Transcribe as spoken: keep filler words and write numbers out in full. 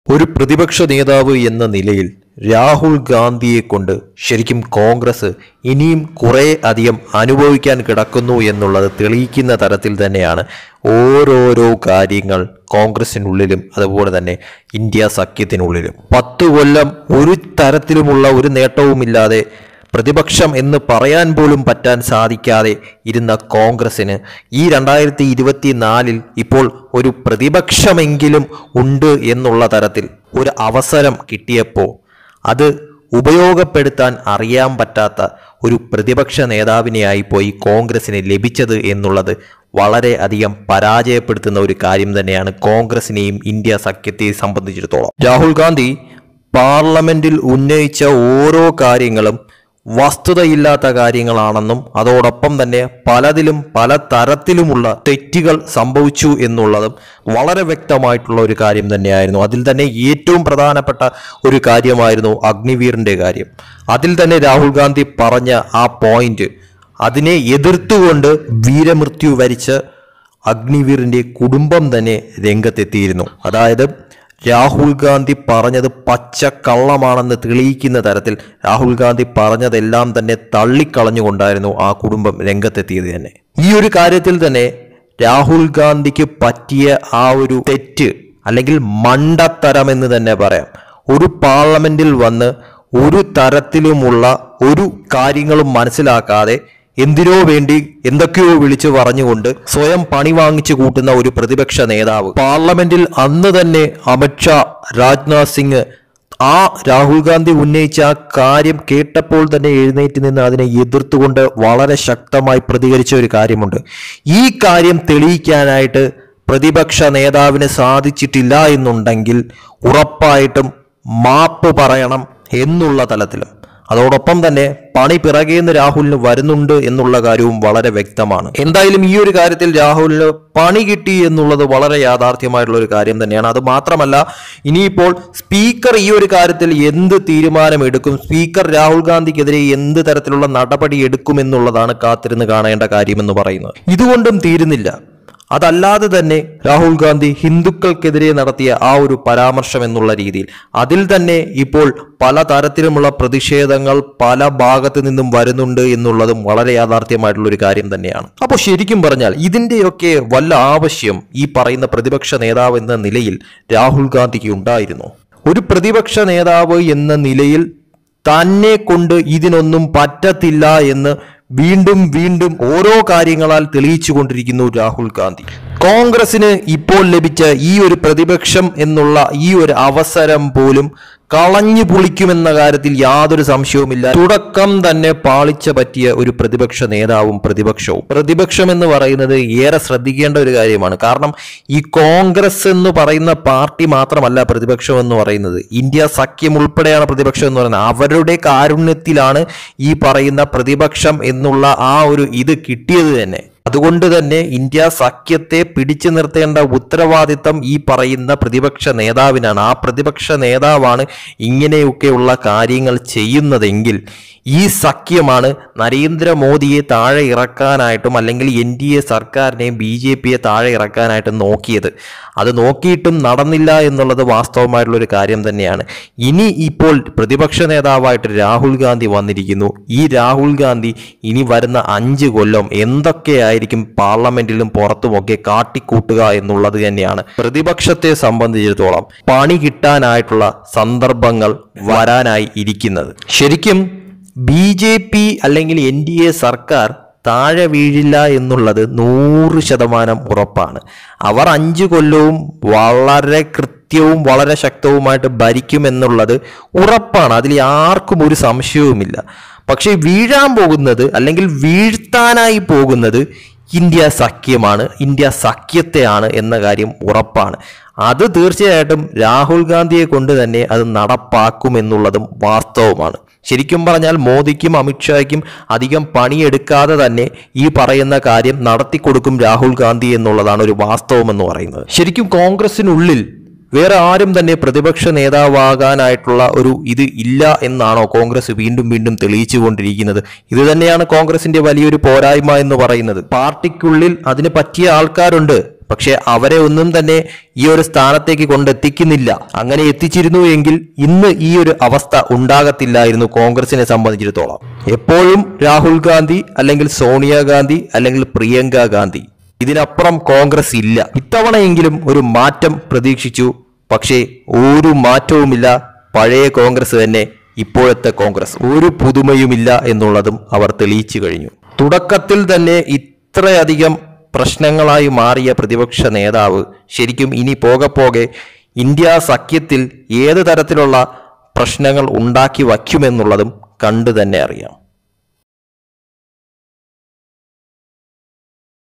ഒരു പ്രതിപക്ഷ നേതാവ് എന്ന നിലയിൽ രാഹുൽ ഗാന്ധിയെ കൊണ്ട് ശരിക്കും കോൺഗ്രസ് ഇനിയും കുറേ അധികം അനുഭവിക്കാൻ കിടക്കുന്നു എന്നുള്ളത് തെളിയിക്കുന്ന തരത്തിൽ തന്നെയാണ് ഓരോരോ കാര്യങ്ങൾ കോൺഗ്രസിനുള്ളിലും അതുപോലെ തന്നെ ഇന്ത്യ സഖ്യത്തിനുള്ളിലും. പത്തു കൊല്ലം ഒരു തരത്തിലുമുള്ള ഒരു നേട്ടവുമില്ലാതെ പ്രതിപക്ഷം എന്ന് പറയാൻ പോലും പറ്റാൻ സാധിക്കാതെ ഇരുന്ന കോൺഗ്രസിന് ഈ രണ്ടായിരത്തി ഇരുപത്തി നാലിൽ ഇപ്പോൾ ഒരു പ്രതിപക്ഷമെങ്കിലും ഉണ്ട് എന്നുള്ള തരത്തിൽ ഒരു അവസരം കിട്ടിയപ്പോൾ അത് ഉപയോഗപ്പെടുത്താൻ അറിയാൻ പറ്റാത്ത ഒരു പ്രതിപക്ഷ നേതാവിനെയായി പോയി കോൺഗ്രസിന് ലഭിച്ചത് എന്നുള്ളത് വളരെ അധികം പരാജയപ്പെടുത്തുന്ന ഒരു കാര്യം തന്നെയാണ് കോൺഗ്രസിനെയും ഇന്ത്യ സഖ്യത്തെ സംബന്ധിച്ചിടത്തോളം. രാഹുൽ ഗാന്ധി പാർലമെന്റിൽ ഉന്നയിച്ച ഓരോ കാര്യങ്ങളും വസ്തുതയില്ലാത്ത കാര്യങ്ങളാണെന്നും അതോടൊപ്പം തന്നെ പലതിലും പല തരത്തിലുമുള്ള തെറ്റുകൾ സംഭവിച്ചു എന്നുള്ളതും വളരെ വ്യക്തമായിട്ടുള്ള ഒരു കാര്യം തന്നെയായിരുന്നു. അതിൽ തന്നെ ഏറ്റവും പ്രധാനപ്പെട്ട ഒരു കാര്യമായിരുന്നു അഗ്നിവീറിന്റെ കാര്യം. അതിൽ തന്നെ രാഹുൽ ഗാന്ധി പറഞ്ഞ ആ പോയിന്റ്, അതിനെ എതിർത്തുകൊണ്ട് വീരമൃത്യു വരിച്ച അഗ്നിവീറിന്റെ കുടുംബം തന്നെ രംഗത്തെത്തിയിരുന്നു. അതായത് രാഹുൽ ഗാന്ധി പറഞ്ഞത് പച്ചക്കള്ളമാണെന്ന് തെളിയിക്കുന്ന തരത്തിൽ രാഹുൽ ഗാന്ധി പറഞ്ഞതെല്ലാം തന്നെ തള്ളിക്കളഞ്ഞുകൊണ്ടായിരുന്നു ആ കുടുംബം രംഗത്തെത്തിയത് തന്നെ. ഈ ഒരു കാര്യത്തിൽ തന്നെ രാഹുൽ ഗാന്ധിക്ക് പറ്റിയ ആ ഒരു തെറ്റ് അല്ലെങ്കിൽ മണ്ടത്തരം എന്ന് തന്നെ പറയാം. ഒരു പാർലമെന്റിൽ വന്ന് ഒരു തരത്തിലുമുള്ള ഒരു കാര്യങ്ങളും മനസ്സിലാക്കാതെ എന്തിനോ വേണ്ടി എന്തൊക്കെയോ വിളിച്ചു പറഞ്ഞുകൊണ്ട് സ്വയം പണി വാങ്ങിച്ചു കൂട്ടുന്ന ഒരു പ്രതിപക്ഷ നേതാവ് പാർലമെന്റിൽ അന്ന് തന്നെ അമിത്ഷാ, രാജ്നാഥ് സിംഗ് ആ രാഹുൽ ഗാന്ധി ഉന്നയിച്ച ആ കാര്യം കേട്ടപ്പോൾ തന്നെ എഴുന്നേറ്റ് നിന്ന് അതിനെ എതിർത്തുകൊണ്ട് വളരെ ശക്തമായി പ്രതികരിച്ച ഒരു കാര്യമുണ്ട്. ഈ കാര്യം തെളിയിക്കാനായിട്ട് പ്രതിപക്ഷ നേതാവിന് സാധിച്ചിട്ടില്ല എന്നുണ്ടെങ്കിൽ ഉറപ്പായിട്ടും മാപ്പ് പറയണം എന്നുള്ള തലത്തിലും അതോടൊപ്പം തന്നെ പണി പിറകേന്ന് രാഹുലിന് വരുന്നുണ്ട് എന്നുള്ള കാര്യവും വളരെ വ്യക്തമാണ്. എന്തായാലും ഈ ഒരു കാര്യത്തിൽ രാഹുലിന് പണി കിട്ടി എന്നുള്ളത് വളരെ യാഥാർത്ഥ്യമായിട്ടുള്ള ഒരു കാര്യം തന്നെയാണ്. അത് മാത്രമല്ല, ഇനിയിപ്പോൾ സ്പീക്കർ ഈ ഒരു കാര്യത്തിൽ എന്ത് തീരുമാനമെടുക്കും, സ്പീക്കർ രാഹുൽ ഗാന്ധിക്കെതിരെ എന്ത് തരത്തിലുള്ള നടപടി എടുക്കുമെന്നുള്ളതാണ് കാത്തിരുന്ന് കാണേണ്ട കാര്യമെന്ന് പറയുന്നത്. ഇതുകൊണ്ടും തീരുന്നില്ല. അതല്ലാതെ തന്നെ രാഹുൽ ഗാന്ധി ഹിന്ദുക്കൾക്കെതിരെ നടത്തിയ ആ ഒരു പരാമർശം എന്നുള്ള രീതിയിൽ അതിൽ തന്നെ ഇപ്പോൾ പല തരത്തിലുമുള്ള പ്രതിഷേധങ്ങൾ പല ഭാഗത്തു നിന്നും വരുന്നുണ്ട് എന്നുള്ളതും വളരെ യാഥാർത്ഥ്യമായിട്ടുള്ള ഒരു കാര്യം തന്നെയാണ്. അപ്പോൾ ശരിക്കും പറഞ്ഞാൽ ഇതിൻ്റെയൊക്കെ വല്ല ആവശ്യം ഈ പറയുന്ന പ്രതിപക്ഷ നേതാവ് എന്ന നിലയിൽ രാഹുൽ ഗാന്ധിക്ക് ഉണ്ടായിരുന്നു? ഒരു പ്രതിപക്ഷ നേതാവ് എന്ന നിലയിൽ തന്നെ കൊണ്ട് ഇതിനൊന്നും പറ്റത്തില്ല എന്ന് വീണ്ടും വീണ്ടും ഓരോ കാര്യങ്ങളാൽ തെളിയിച്ചു കൊണ്ടിരിക്കുന്നു രാഹുൽ ഗാന്ധി. കോൺഗ്രസിന് ഇപ്പോൾ ലഭിച്ച ഈ ഒരു പ്രതിപക്ഷം എന്നുള്ള ഈ ഒരു അവസരം പോലും കളഞ്ഞു പൊളിക്കുമെന്ന കാര്യത്തിൽ യാതൊരു സംശയവുമില്ല. തുടക്കം തന്നെ പാളിച്ച പറ്റിയ ഒരു പ്രതിപക്ഷ നേതാവും പ്രതിപക്ഷവും. പ്രതിപക്ഷം എന്ന് പറയുന്നത് ഏറെ ശ്രദ്ധിക്കേണ്ട ഒരു കാര്യമാണ്. കാരണം ഈ കോൺഗ്രസ് എന്ന് പറയുന്ന പാർട്ടി മാത്രമല്ല പ്രതിപക്ഷം എന്ന് പറയുന്നത്, ഇന്ത്യ സഖ്യം ഉൾപ്പെടെയാണ് പ്രതിപക്ഷം എന്ന് പറയുന്നത്. അവരുടെ കാരുണ്യത്തിലാണ് ഈ പറയുന്ന പ്രതിപക്ഷം എന്നുള്ള ആ ഒരു ഇത് കിട്ടിയത് തന്നെ. അതുകൊണ്ട് തന്നെ ഇന്ത്യ സഖ്യത്തെ പിടിച്ചു നിർത്തേണ്ട ഉത്തരവാദിത്തം ഈ പറയുന്ന പ്രതിപക്ഷ നേതാവിനാണ്. ആ പ്രതിപക്ഷ നേതാവാണ് ഇങ്ങനെയൊക്കെയുള്ള കാര്യങ്ങൾ ചെയ്യുന്നതെങ്കിൽ ഈ സഖ്യമാണ് നരേന്ദ്രമോദിയെ താഴെ ഇറക്കാനായിട്ടും അല്ലെങ്കിൽ എൻ ഡി എ സർക്കാരിനെയും ബി ജെ പിയെ താഴെ ഇറക്കാനായിട്ടും നോക്കിയത്. അത് നോക്കിയിട്ടും നടന്നില്ല എന്നുള്ളത് വാസ്തവമായിട്ടുള്ളൊരു കാര്യം തന്നെയാണ്. ഇനി ഇപ്പോൾ പ്രതിപക്ഷ നേതാവായിട്ട് രാഹുൽ ഗാന്ധി വന്നിരിക്കുന്നു. ഈ രാഹുൽ ഗാന്ധി ഇനി വരുന്ന അഞ്ച് കൊല്ലം എന്തൊക്കെയായിരിക്കും പാർലമെന്റിലും പുറത്തുമൊക്കെ കാട്ടിക്കൂട്ടുക എന്നുള്ളത് തന്നെയാണ് പ്രതിപക്ഷത്തെ സംബന്ധിച്ചിടത്തോളം പണി കിട്ടാനായിട്ടുള്ള സന്ദർഭങ്ങൾ വരാനായി ഇരിക്കുന്നത്. ശരിക്കും ബി ജെ പി അല്ലെങ്കിൽ എൻ ഡി എ സർക്കാർ താഴെ വീഴില്ല എന്നുള്ളത് നൂറ് ശതമാനം ഉറപ്പാണ്. അവർ അഞ്ചു കൊല്ലവും വളരെ കൃത്യവും വളരെ ശക്തവുമായിട്ട് ഭരിക്കുമെന്നുള്ളത് ഉറപ്പാണ്. അതിൽ ആർക്കും ഒരു സംശയവുമില്ല. പക്ഷേ വീഴാൻ പോകുന്നത് അല്ലെങ്കിൽ വീഴ്ത്താനായി പോകുന്നത് ഇന്ത്യ സഖ്യമാണ്, ഇന്ത്യ സഖ്യത്തെയാണ് എന്ന കാര്യം ഉറപ്പാണ്. അത് തീർച്ചയായിട്ടും രാഹുൽ ഗാന്ധിയെ കൊണ്ട് തന്നെ അത് നടപ്പാക്കുമെന്നുള്ളതും വാസ്തവമാണ്. ശരിക്കും പറഞ്ഞാൽ മോദിക്കും അമിത്ഷായ്ക്കും അധികം പണിയെടുക്കാതെ തന്നെ ഈ പറയുന്ന കാര്യം നടത്തിക്കൊടുക്കും രാഹുൽ ഗാന്ധി എന്നുള്ളതാണ് ഒരു വാസ്തവം എന്ന് പറയുന്നത്. ശരിക്കും കോൺഗ്രസിനുള്ളിൽ വേറെ ആരും തന്നെ പ്രതിപക്ഷ നേതാവാകാനായിട്ടുള്ള ഒരു ഇത് ഇല്ല എന്നാണോ കോൺഗ്രസ് വീണ്ടും വീണ്ടും തെളിയിച്ചു കൊണ്ടിരിക്കുന്നത്? ഇത് തന്നെയാണ് കോൺഗ്രസിന്റെ വലിയൊരു പോരായ്മ എന്ന് പറയുന്നത്. പാർട്ടിക്കുള്ളിൽ അതിന് പറ്റിയ ആൾക്കാരുണ്ട്, പക്ഷെ അവരെ ഒന്നും തന്നെ ഈ ഒരു സ്ഥാനത്തേക്ക് കൊണ്ടെത്തിക്കുന്നില്ല. അങ്ങനെ എത്തിച്ചിരുന്നു എങ്കിൽ ഇന്ന് ഈ ഒരു അവസ്ഥ ഉണ്ടാകത്തില്ലായിരുന്നു കോൺഗ്രസിനെ സംബന്ധിച്ചിടത്തോളം. എപ്പോഴും രാഹുൽ ഗാന്ധി അല്ലെങ്കിൽ സോണിയാഗാന്ധി അല്ലെങ്കിൽ പ്രിയങ്ക ഗാന്ധി, ഇതിനപ്പുറം കോൺഗ്രസ് ഇല്ല. ഇത്തവണയെങ്കിലും ഒരു മാറ്റം പ്രതീക്ഷിച്ചു, പക്ഷേ ഒരു മാറ്റവുമില്ല. പഴയ കോൺഗ്രസ് തന്നെ ഇപ്പോഴത്തെ കോൺഗ്രസ്, ഒരു പുതുമയുമില്ല എന്നുള്ളതും അവർ തെളിയിച്ചു കഴിഞ്ഞു. തുടക്കത്തിൽ തന്നെ ഇത്രയധികം പ്രശ്നങ്ങളായി മാറിയ പ്രതിപക്ഷ നേതാവ് ശരിക്കും ഇനി പോകെ പോകെ ഇന്ത്യ സഖ്യത്തിൽ ഏത് തരത്തിലുള്ള പ്രശ്നങ്ങൾ ഉണ്ടാക്കി വയ്ക്കുമെന്നുള്ളതും കണ്ടു തന്നെ അറിയാം.